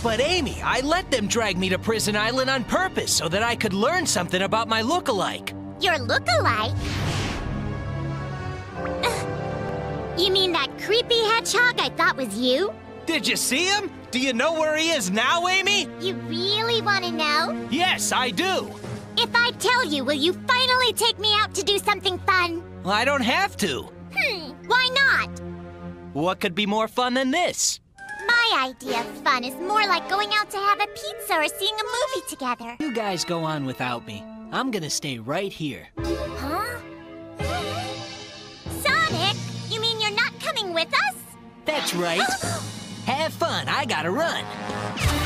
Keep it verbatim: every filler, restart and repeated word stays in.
But Amy, I let them drag me to Prison Island on purpose so that I could learn something about my look-alike. Your look-alike? You mean that creepy hedgehog I thought was you? Did you see him? Do you know where he is now, Amy? You really want to know? Yes, I do. If I tell you, will you finally take me out to do something fun? Well, I don't have to. Hmm, why not? What could be more fun than this? My idea of fun is more like going out to have a pizza or seeing a movie together. You guys go on without me. I'm gonna stay right here. Huh? Sonic, you mean you're not coming with us? That's right. Have fun, I gotta run.